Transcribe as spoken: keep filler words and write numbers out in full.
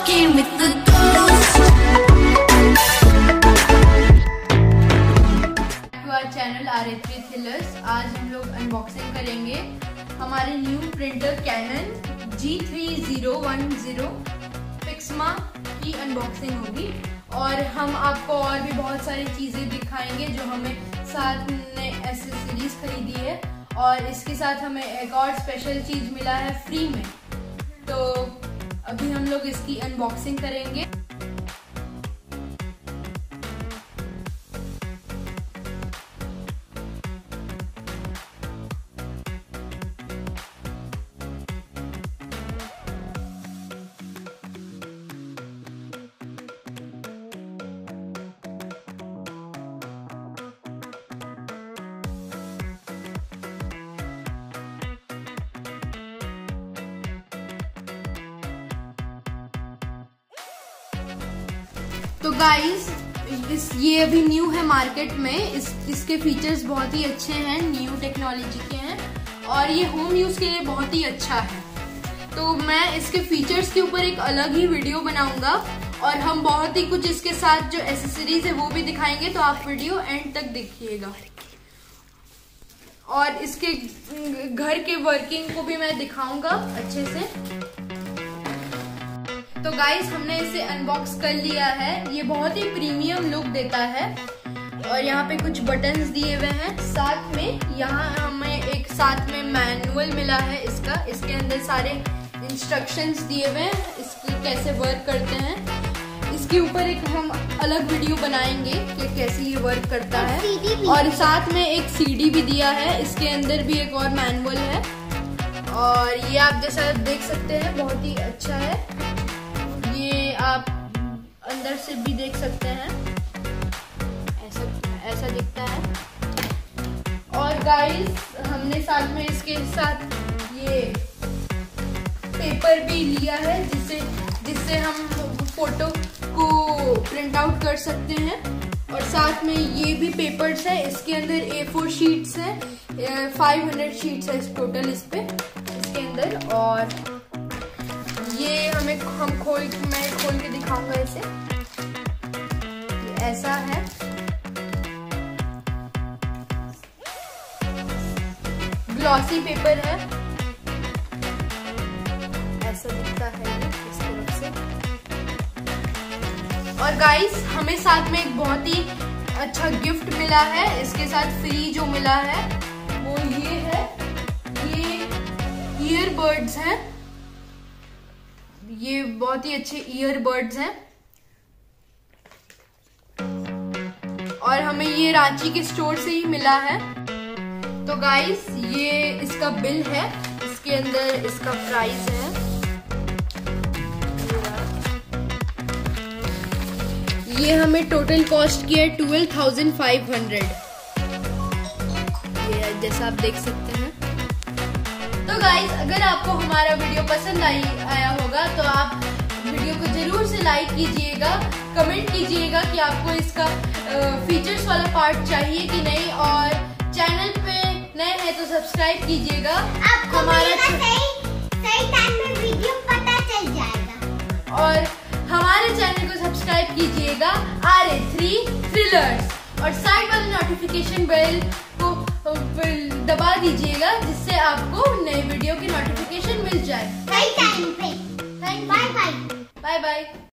walking with the ghost. Channel R A three thrillers. आज हम लोग अनबॉक्सिंग करेंगे हमारे new printer Canon G three zero one zero Pixma की unboxing होगी और हम आपको और भी बहुत सारी चीज़ें दिखाएंगे जो हमें साथ में एसेसरीज खरीदी है और इसके साथ हमें एक और स्पेशल चीज़ मिला है फ्री में। तो अभी हम लोग इसकी अनबॉक्सिंग करेंगे। तो गाइस इस ये अभी न्यू है मार्केट में। इस इसके फीचर्स बहुत ही अच्छे हैं, न्यू टेक्नोलॉजी के हैं और ये होम यूज के लिए बहुत ही अच्छा है। तो मैं इसके फीचर्स के ऊपर एक अलग ही वीडियो बनाऊंगा और हम बहुत ही कुछ इसके साथ जो एसेसरीज है वो भी दिखाएंगे। तो आप वीडियो एंड तक देखिएगा और इसके घर के वर्किंग को भी मैं दिखाऊंगा अच्छे से। तो गाइस हमने इसे अनबॉक्स कर लिया है। ये बहुत ही प्रीमियम लुक देता है और यहाँ पे कुछ बटन्स दिए हुए हैं। साथ में यहाँ हमें एक साथ में मैनुअल मिला है इसका। इसके अंदर सारे इंस्ट्रक्शंस दिए हुए हैं इसके कैसे वर्क करते हैं। इसके ऊपर एक हम अलग वीडियो बनाएंगे कि कैसे ये वर्क करता है। और साथ में एक सीडी भी दिया है। इसके अंदर भी एक और मैनुअल है और ये आप जैसा देख सकते हैं बहुत ही अच्छा है। ये आप अंदर से भी देख सकते हैं, ऐसा ऐसा दिखता है। और गाइस हमने साथ में इसके साथ ये पेपर भी लिया है जिससे जिससे हम फोटो को प्रिंट आउट कर सकते हैं। और साथ में ये भी पेपर्स है। इसके अंदर ए फोर शीट्स है, फाइव हंड्रेड शीट्स है इस टोटल इस पे इसके अंदर। और ये हमें हम खोल मैं खोल के दिखाऊंगा इसे। ऐसा है, ग्लॉसी पेपर है, ऐसा दिखता है ये इस तरफ से। और गाइस हमें साथ में एक बहुत ही अच्छा गिफ्ट मिला है। इसके साथ फ्री जो मिला है वो ये है, ये ईयरबड्स हैं। ये बहुत ही अच्छे ईयरबड्स हैं और हमें ये रांची के स्टोर से ही मिला है। तो गाइस ये इसका बिल है, इसके अंदर इसका प्राइस है। ये हमें टोटल कॉस्ट किया है ट्वेल्व थाउजेंड फाइव हंड्रेड। ये जैसा आप देख सकते हैं। तो गाइस अगर आपको हमारा वीडियो पसंद आई आया होगा तो आप वीडियो को जरूर से लाइक कीजिएगा, कमेंट कीजिएगा कि आपको इसका फीचर्स वाला पार्ट चाहिए कि नहीं। और चैनल पे नए हैं तो सब्सक्राइब कीजिएगा। आपको हमारा सही सही टाइम में वीडियो पता चल जाएगा। और हमारे चैनल को सब्सक्राइब कीजिएगा आर ए थ्री थ्रिलर्स और साइड वाले नोटिफिकेशन बेल को दबा दीजिएगा जिससे आपको नए वीडियो की नोटिफिकेशन मिल जाए सही टाइम पे। Thank you. Bye bye. Bye bye.